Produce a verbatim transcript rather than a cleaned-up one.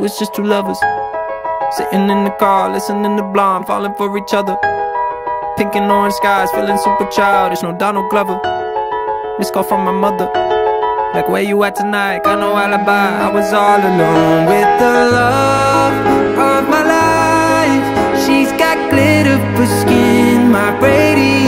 was just two lovers sitting in the car, listening to Blonde, falling for each other. Pink and orange skies, feeling super childish, no Donald Glover. Missed call from my mother, like, where you at tonight? Got no alibi. I was all alone with the love of my life. She's got glitter for skin, my radiant